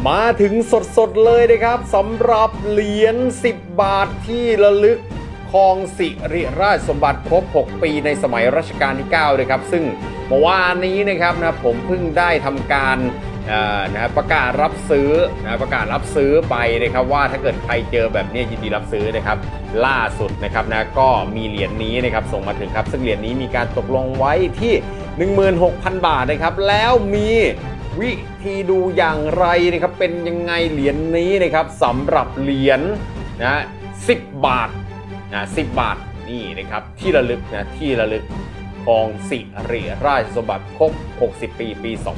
มาถึงสดๆเลยนะครับสำหรับเหรียญ10 บาทที่ระลึกครองสิริราชสมบัติครบ6 ปีในสมัยรัชกาลที่9เลยครับซึ่งเมื่อวานนี้นะครับผมเพิ่งได้ทำการประกาศรับซื้อไปนะครับว่าถ้าเกิดใครเจอแบบนี้ยินดีรับซื้อนะครับล่าสุดนะครับก็มีเหรียญนี้นะครับส่งมาถึงครับซึ่งเหรียญนี้มีการตกลงไว้ที่ 16,000 บาทนะครับแล้วมีวิธีดูอย่างไรนะครับเป็นยังไงเหรียญนี้นะครับสำหรับเหรียญ10 บาท10 บาทนี่นะครับที่ระลึกที่ระลึกครองสิริราชสมบัติครบ60 ปีปี 2549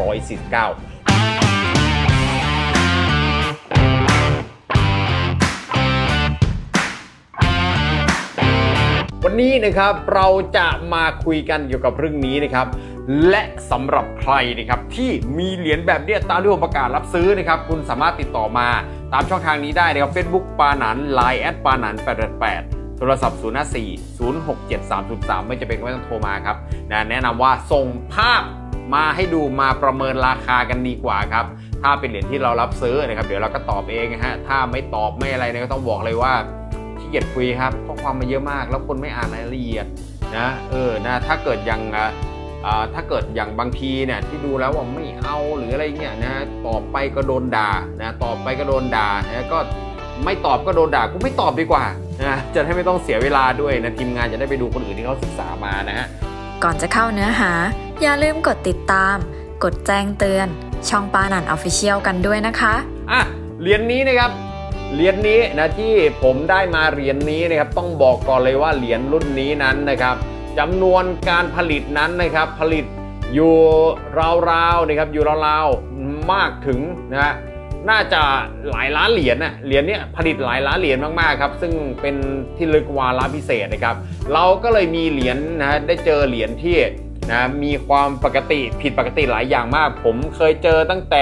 วันนี้นะครับเราจะมาคุยกันเกี่ยวกับเรื่องนี้นะครับและสำหรับใครนะครับที่มีเหรียญแบบนี้ตามที่ผมประกาศรับซื้อนะครับคุณสามารถติดต่อมาตามช่องทางนี้ได้นะครับ Facebook ปาหนัน Line ปาหนัน888โทรศัพท์054-067-303ไม่จะเป็นไม่ต้องโทรมาครับแนะนำว่าส่งภาพมาให้ดูมาประเมินราคากันดีกว่าครับถ้าเป็นเหรียญที่เรารับซื้อนะครับเดี๋ยวเราก็ตอบเองนะฮะถ้าไม่ตอบไม่อะไรเนี่ยก็ต้องบอกเลยว่าขี้เกียจคุยครับข้อความมาเยอะมากแล้วคนไม่อ่านรายละเอียดถ้าเกิดอย่างบางทีเนี่ยที่ดูแล้วว่าไม่เอาหรืออะไรเงี้ยตอบไปก็โดนด่าตอบไปก็โดนด่าก็ไม่ตอบก็โดนด่ากูไม่ตอบดีกว่าจะให้ไม่ต้องเสียเวลาด้วยทีมงานจะได้ไปดูคนอื่นที่เขาศึกษามานะฮะก่อนจะเข้าเนื้อหาอย่าลืมกดติดตามกดแจ้งเตือนช่องปาหนัน Official กันด้วยนะคะเหรียญนี้นะครับเหรียญนี้ที่ผมได้มาเหรียญนี้นะครับต้องบอกก่อนเลยว่าเหรียญรุ่นนี้นั้นนะครับจำนวนการผลิตนั้นนะครับผลิตอยู่ราวๆนะครับอยู่ราวๆมากถึงน่าจะหลายล้านเหรียญเหรียญนี้ผลิตหลายล้านเหรียญมากๆครับซึ่งเป็นที่ระลึกวาระพิเศษนะครับเราก็เลยมีเหรียญได้เจอเหรียญที่มีความผิดปกติหลายอย่างมากผมเคยเจอตั้งแต่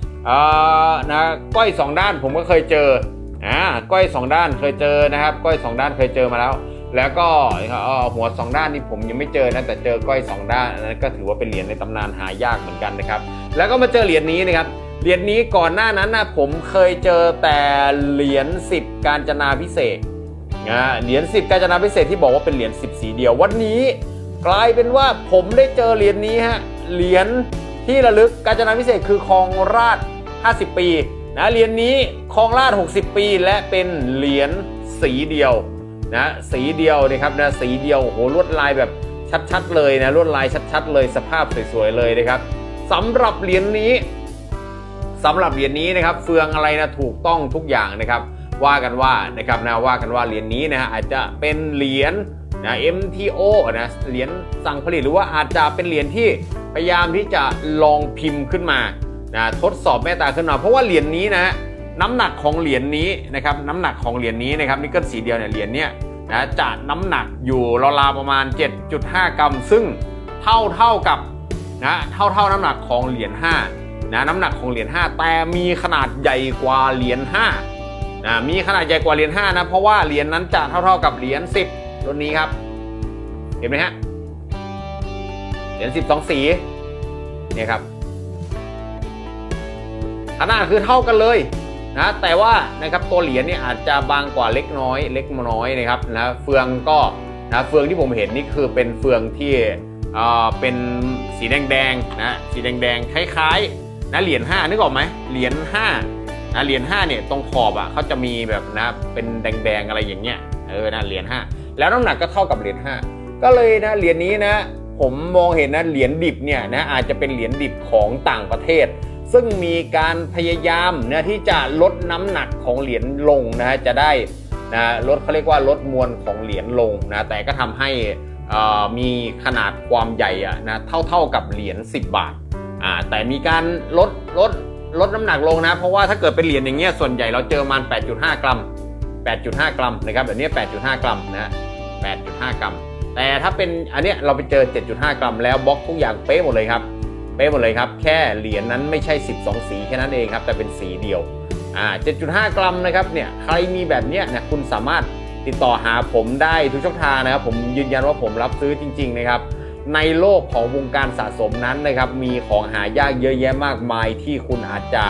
ก้อย2 ด้านผมก็เคยเจอก้อย2 ด้านเคยเจอนะครับก้อย2 ด้านเคยเจอมาแล้วก็หัว2 ด้านนี่ผมยังไม่เจอแต่เจอก้อย2 ด้านนั้นก็ถือว่าเป็นเหรียญในตำนานหายากเหมือนกันนะครับแล้วก็มาเจอเหรียญนี้นะครับเหรียญนี้ก่อนหน้านั้นผมเคยเจอแต่เหรียญ10กาญจนาภิเษกเหรียญ10กาญจนาภิเษกที่บอกว่าเป็นเหรียญ10สีเดียววันนี้กลายเป็นว่าผมได้เจอเหรียญนี้เหรียญที่ระลึกกาญจนาภิเษกคือครองราช50 ปีเหรียญนี้ครองราช60 ปีและเป็นเหรียญสีเดียวสีเดียวนะครับสีเดียวโอ้โหลวดลายแบบชัดๆเลยลวดลายชัดๆเลยสภาพสวยๆเลยนะครับสำหรับเหรียญนี้นะครับเฟืองอะไรถูกต้องทุกอย่างนะครับว่ากันว่าเหรียญนี้อาจจะเป็นเหรียญMTO เหรียญสั่งผลิตหรือว่าอาจจะเป็นเหรียญที่พยายามที่จะลองพิมพ์ขึ้นมาทดสอบแม่ตาขึ้นมาเพราะว่าเหรียญนี้น้ำหนักของเหรียญนี้นะครับน้ำหนักของเหรียญนี้นะครับนิกเกิลสีเดียวเหรียญเนี้ยจะน้ำหนักอยู่ราวๆประมาณ 7.5 กรัมซึ่งเท่ากับเท่าน้ำหนักของเหรียญ5น้ำหนักของเหรียญ5แต่มีขนาดใหญ่กว่าเหรียญ5มีขนาดใหญ่กว่าเหรียญ5เพราะว่าเหรียญนั้นจะเท่ากับเหรียญ10รุ่นนี้ครับเห็นไหมฮะเหรียญ10 2 สีเนี่ยครับขนาดคือเท่ากันเลยแต่ว่านะครับตัวเหรียญนี่อาจจะบางกว่าเล็กน้อยนะครับเฟืองก็เฟืองที่ผมเห็นนี่คือเป็นเฟืองที่เป็นสีแดงสีแดงคล้ายๆเหรียญ5นึกออกไหมเหรียญ5เหรียญ5เนี่ยตรงขอบเขาจะมีแบบเป็นแดงอะไรอย่างเงี้ยเหรียญ5แล้วน้ำหนักก็เท่ากับเหรียญ5ก็เลยเหรียญนี้ผมมองเห็นเหรียญดิบเนี่ยอาจจะเป็นเหรียญดิบของต่างประเทศซึ่งมีการพยายามที่จะลดน้ำหนักของเหรียญลงจะได้ลดเขาเรียกว่าลดมวลของเหรียญลงแต่ก็ทำให้มีขนาดความใหญ่เท่ากับเหรียญ10 บาทแต่มีการลดน้ำหนักลงเพราะว่าถ้าเกิดเป็นเหรียญอย่างเงี้ยส่วนใหญ่เราเจอมัน 8.5 กรัมนะครับแบบนี้ 8.5 กรัม8.5 กรัมแต่ถ้าเป็นอันเนี้ยเราไปเจอ 7.5 กรัมแล้วบล็อกทุกอย่างเป๊ะหมดเลยครับแค่เหรียญนั้นไม่ใช่12 สีแค่นั้นเองครับแต่เป็นสีเดียว7.5 กรัมนะครับเนี่ยใครมีแบบเนี้ยคุณสามารถติดต่อหาผมได้ทุกช่องทางนะครับผมยืนยันว่าผมรับซื้อจริงๆนะครับในโลกของวงการสะสมนั้นนะครับมีของหายากเยอะแยะมากมายที่คุณอาจจะ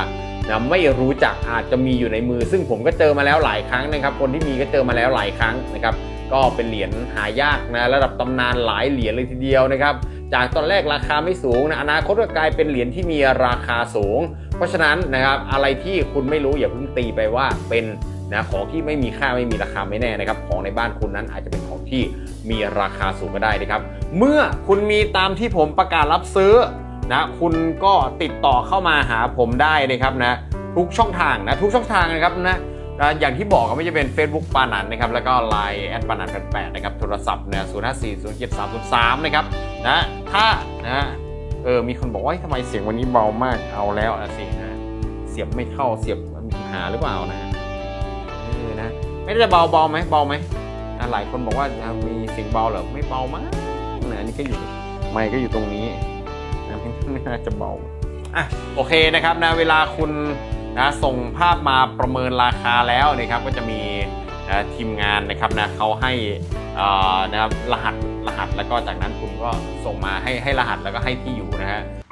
นะไม่รู้จักอาจจะมีอยู่ในมือซึ่งผมก็เจอมาแล้วหลายครั้งนะครับคนที่มีก็เจอมาแล้วหลายครั้งนะครับก็เป็นเหรียญหายากนะระดับตำนานหลายเหรียญเลยทีเดียวนะครับจากตอนแรกราคาไม่สูงนะอนาคตก็กลายเป็นเหรียญที่มีราคาสูงเพราะฉะนั้นนะครับอะไรที่คุณไม่รู้อย่าเพิ่งตีไปว่าเป็นนะของที่ไม่มีค่าไม่มีราคาไม่แน่นะครับของในบ้านคุณนั้นอาจจะเป็นของที่มีราคาสูงก็ได้นะครับเมื่อคุณมีตามที่ผมประกาศรับซื้อนะคุณก็ติดต่อเข้ามาหาผมได้นะครับนะทุกช่องทางนะครับนะอย่างที่บอกก็ไม่จะเป็น Facebook ปานันนะครับแล้วก็ Line แอดปานัน88นะครับโทรศัพท์เนี่ย0540733นะครับนะถ้านะมีคนบอกว่าทำไมเสียงวันนี้เบามากเอาแล้วสินะเสียบไม่เข้าเสียบมีปัญหาหรือเปล่านะนะไม่ได้จะเบาไหมหลายคนบอกว่ามีเสียงเบาเหรอไม่เบามากนะนี่ก็อยู่ไมค์ก็อยู่ตรงนี้นะไม่น่าจะเบาโอเคนะครับนะเวลาคุณนะส่งภาพมาประเมินราคาแล้วนะครับก็จะมีทีมงานนะครับนะเขาให้นะครับรหัสแล้วก็จากนั้นคุณก็ส่งมาให้รหัสแล้วก็ให้ที่อยู่นะฮะ